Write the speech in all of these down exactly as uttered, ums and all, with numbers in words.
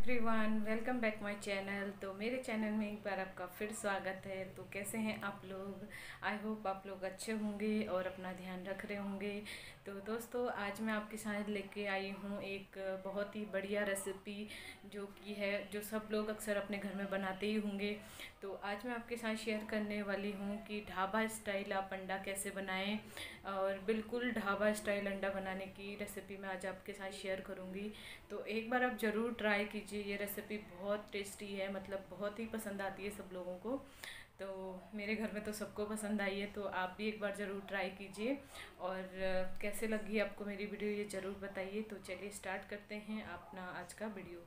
Everyone, welcome back my channel. तो मेरे channel में एक बार आपका फिर स्वागत है। तो कैसे हैं आप लोग? आई होप आप लोग अच्छे होंगे और अपना ध्यान रख रहे होंगे। तो दोस्तों, आज मैं आपके साथ लेके आई हूँ एक बहुत ही बढ़िया रेसिपी, जो कि है जो सब लोग अक्सर अपने घर में बनाते ही होंगे। तो आज मैं आपके साथ शेयर करने वाली हूँ कि ढाबा स्टाइल आप अंडा कैसे बनाएं, और बिल्कुल ढाबा स्टाइल अंडा बनाने की रेसिपी मैं आज आपके साथ शेयर करूँगी। तो एक बार आप ज़रूर ट्राई कीजिए। ये रेसिपी बहुत टेस्टी है, मतलब बहुत ही पसंद आती है सब लोगों को। तो मेरे घर में तो सबको पसंद आई है, तो आप भी एक बार ज़रूर ट्राई कीजिए। और अ, कैसे लगी आपको मेरी वीडियो ये ज़रूर बताइए। तो चलिए स्टार्ट करते हैं अपना आज का वीडियो।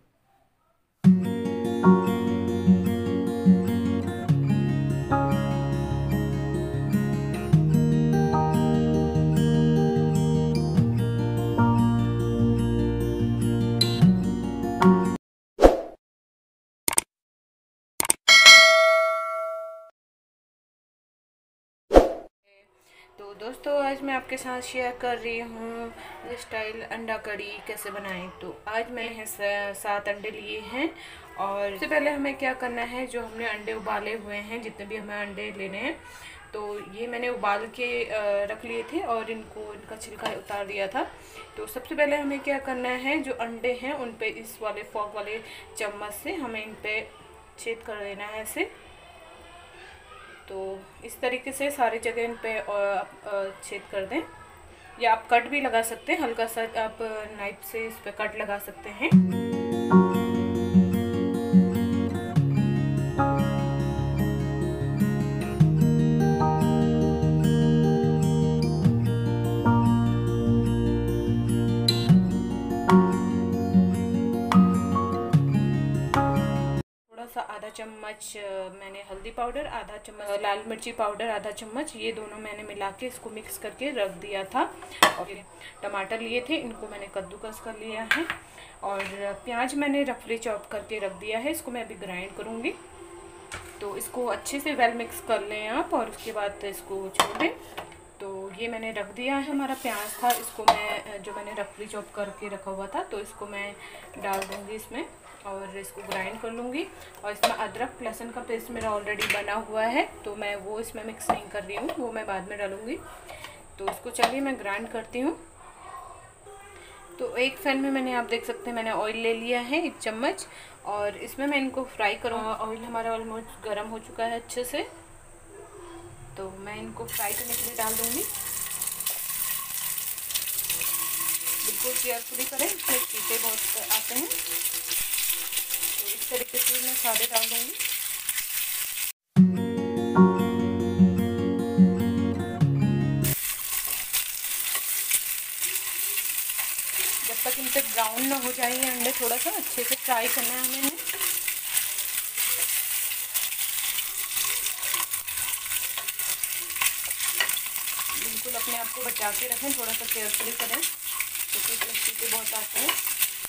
तो दोस्तों, आज मैं आपके साथ शेयर कर रही हूँ स्टाइल अंडा कड़ी कैसे बनाएं। तो आज मैंने सात अंडे लिए हैं, और सबसे पहले हमें क्या करना है, जो हमने अंडे उबाले हुए हैं, जितने भी हमें अंडे लेने हैं, तो ये मैंने उबाल के रख लिए थे और इनको इनका छिलका उतार दिया था। तो सबसे पहले हमें क्या करना है, जो अंडे हैं उन पे इस वाले फॉक वाले चम्मच से हमें इन पे छेद कर देना है ऐसे। तो इस तरीके से सारी जगह इन पे छेद कर दें, या आप कट भी लगा सकते हैं, हल्का सा आप नाइफ से इस पे कट लगा सकते हैं। सा आधा चम्मच मैंने हल्दी पाउडर, आधा चम्मच लाल मिर्ची पाउडर, आधा चम्मच, ये दोनों मैंने मिला के इसको मिक्स करके रख दिया था। और टमाटर लिए थे, इनको मैंने कद्दूकस कर लिया है। और प्याज मैंने रफली चॉप करके रख दिया है, इसको मैं अभी ग्राइंड करूँगी। तो इसको अच्छे से वेल मिक्स कर लें आप, और उसके बाद इसको छोड़ दें। तो ये मैंने रख दिया है, हमारा प्याज था, इसको मैं जो मैंने रफली चॉप करके रखा हुआ था, तो इसको मैं डाल दूँगी इसमें और इसको ग्राइंड कर लूँगी। और इसमें अदरक लहसुन का पेस्ट मेरा ऑलरेडी बना हुआ है, तो मैं वो इसमें मिक्स नहीं कर रही हूँ, वो मैं बाद में डालूँगी। तो इसको चलिए मैं ग्राइंड करती हूँ। तो एक पैन में मैंने, आप देख सकते हैं, मैंने ऑयल ले लिया है एक चम्मच, और इसमें मैं इनको फ्राई करूँगा। ऑयल हमारा ऑलमोस्ट गर्म हो चुका है अच्छे से, तो मैं इनको फ्राई करने के लिए डाल दूँगी। बिल्कुल केयरफुली करें, इसमें कीटे बहुत आते हैं। तो इस तरीके से मैं सारे डाल दूँगी। जब तक इन पे ब्राउन ना हो जाए ये अंडे, थोड़ा सा अच्छे से फ्राई करना है हमें। बिल्कुल अपने आप को बचा के रखें, थोड़ा सा केयरफुली करें, क्योंकि इसमें कीटे बहुत आते हैं।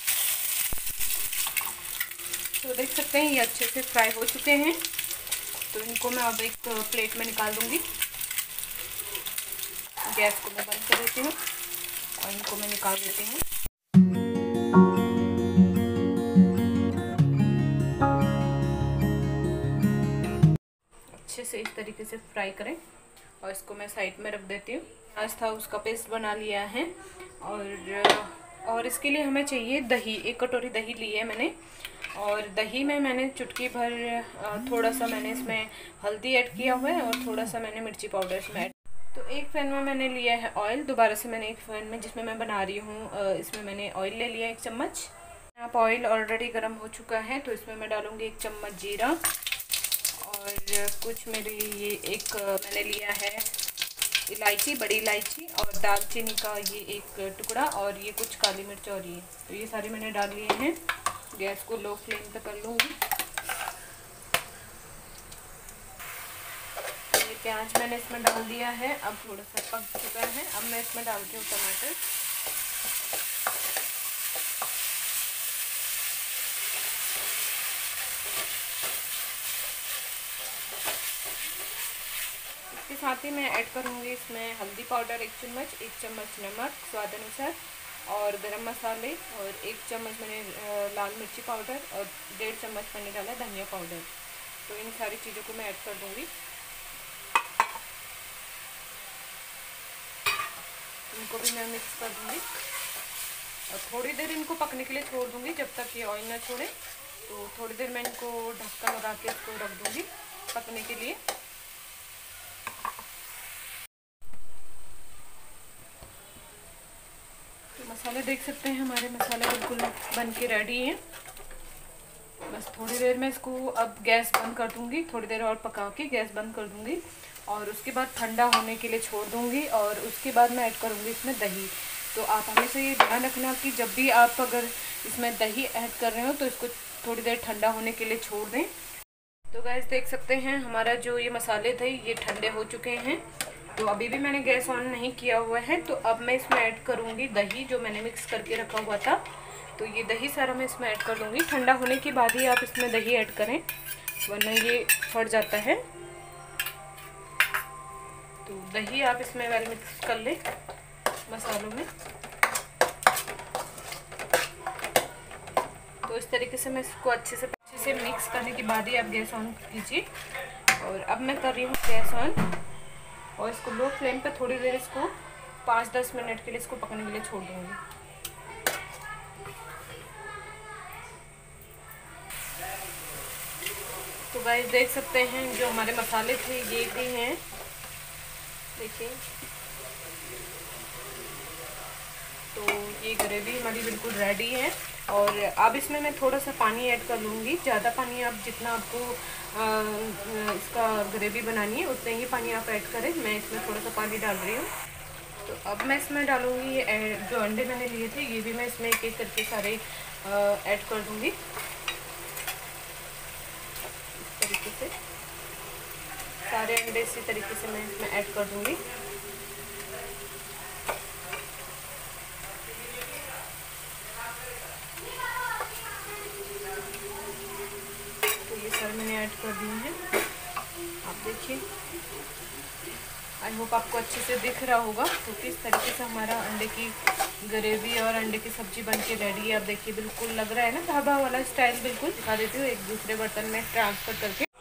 तो देख सकते हैं ये अच्छे से फ्राई हो चुके हैं। तो इनको मैं अब एक प्लेट में निकाल दूंगी। गैस को मैं बंद कर देती हूँ और इनको मैं निकाल देती हूँ। अच्छे से इस तरीके से फ्राई करें, और इसको मैं साइड में रख देती हूँ। आज था उसका पेस्ट बना लिया है, और और इसके लिए हमें चाहिए दही। एक कटोरी दही ली है मैंने, और दही में मैंने चुटकी भर थोड़ा सा मैंने इसमें हल्दी ऐड किया हुआ है, और थोड़ा सा मैंने मिर्ची पाउडर इसमें ऐड। तो एक पैन में मैंने लिया है ऑयल। दोबारा से मैंने एक पैन में, जिसमें मैं बना रही हूँ, इसमें मैंने ऑयल ले लिया एक चम्मच। आप ऑयल ऑलरेडी गर्म हो चुका है, तो इसमें मैं डालूँगी एक चम्मच जीरा, और कुछ मेरे लिए एक मैंने लिया है इलायची, बड़ी इलायची, और दालचीनी का ये एक टुकड़ा, और ये कुछ काली मिर्च, और ये तो ये सारे मैंने डाल लिए हैं। गैस को लो फ्लेम पे कर लूँगी। ये प्याज मैंने इसमें डाल दिया है, अब थोड़ा सा पक चुका है। अब मैं इसमें डालती हूँ टमाटर। इसके साथ ही मैं ऐड करूँगी इसमें हल्दी पाउडर एक चम्मच, एक चम्मच नमक स्वाद अनुसार, और गरम मसाले, और एक चम्मच मैंने लाल मिर्ची पाउडर, और डेढ़ चम्मच मैंने डाला धनिया पाउडर। तो इन सारी चीज़ों को मैं ऐड कर दूँगी। इनको भी मैं मिक्स कर दूँगी और थोड़ी देर इनको पकने के लिए छोड़ दूँगी जब तक ये ऑयल ना छोड़े। तो थोड़ी देर मैं इनको ढक्कन लगा के इसको रख दूँगी पकने के लिए। तो मसाले देख सकते हैं, हमारे मसाले बिल्कुल बन के रेडी हैं। बस थोड़ी देर में इसको अब गैस बंद कर दूँगी, थोड़ी देर और पका के गैस बंद कर दूँगी और उसके बाद ठंडा होने के लिए छोड़ दूँगी। और उसके बाद मैं ऐड करूँगी इसमें दही। तो आप हमेशा ये ध्यान रखना कि जब भी आप अगर इसमें दही ऐड कर रहे हो तो इसको थोड़ी देर ठंडा होने के लिए छोड़ दें। तो गैस देख सकते हैं, हमारा जो ये मसाले थे ये ठंडे हो चुके हैं। तो अभी भी मैंने गैस ऑन नहीं किया हुआ है। तो अब मैं इसमें ऐड करूँगी दही, जो मैंने मिक्स करके रखा हुआ था। तो ये दही सारा मैं इसमें ऐड कर दूँगी। ठंडा होने के बाद ही आप इसमें दही ऐड करें, वरना ये फट जाता है। तो दही आप इसमें वेल मिक्स कर लें मसालों में। तो इस तरीके से मैं इसको अच्छे से अच्छे से मिक्स करने के बाद ही आप गैस ऑन कीजिए। और अब मैं कर रही हूँ गैस ऑन और इसको लो फ्लेम पे थोड़ी देर इसको पाँच दस मिनट के लिए इसको पकने के लिए छोड़ दूँगी। तो गाइस देख सकते हैं, जो हमारे मसाले थे ये भी हैं, देखिए। तो ये ग्रेवी हमारी बिल्कुल रेडी है। और अब इसमें मैं थोड़ा सा पानी ऐड कर लूँगी। ज़्यादा पानी आप जितना आपको आ, इसका ग्रेवी बनानी है उतना ही पानी आप ऐड करें। मैं इसमें थोड़ा सा पानी डाल रही हूँ। तो अब मैं इसमें डालूँगी ये जो अंडे मैंने लिए थे, ये भी मैं इसमें एक एक करके सारे ऐड कर दूँगी। इस तरीके से सारे अंडे इसी तरीके से मैं इसमें ऐड कर दूँगी। मैंने ऐड कर दिए हैं, आप देखिए। आई होप आपको अच्छे से दिख रहा होगा। तो किस तरीके से हमारा अंडे की ग्रेवी और अंडे की सब्ज़ी बन के रेडी है। आप देखिए, बिल्कुल लग रहा है ना ढाबा वाला स्टाइल। बिल्कुल दिखा देती हूँ एक दूसरे बर्तन में ट्रांसफ़र करके।